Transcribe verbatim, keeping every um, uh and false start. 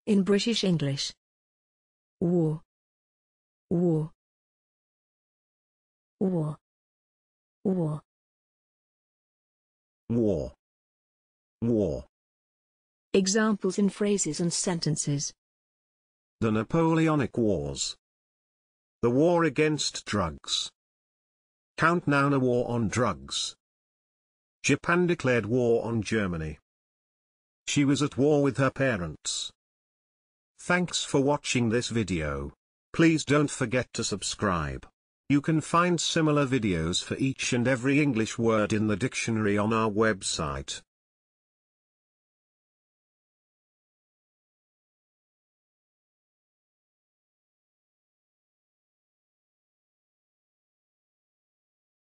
In British English. War. War. War. War. War. War. Examples in phrases and sentences. The Napoleonic Wars. The war against drugs. Countdown a war on drugs. Japan declared war on Germany. She was at war with her parents. Thanks for watching this video. Please don't forget to subscribe. You can find similar videos for each and every English word in the dictionary on our website.